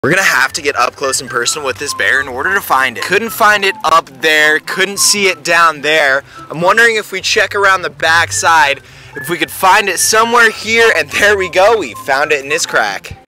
We're gonna have to get up close and personal with this bear in order to find it. Couldn't find it up there, couldn't see it down there. I'm wondering if we check around the back side, if we could find it somewhere here, and there we go, we found it in this crack.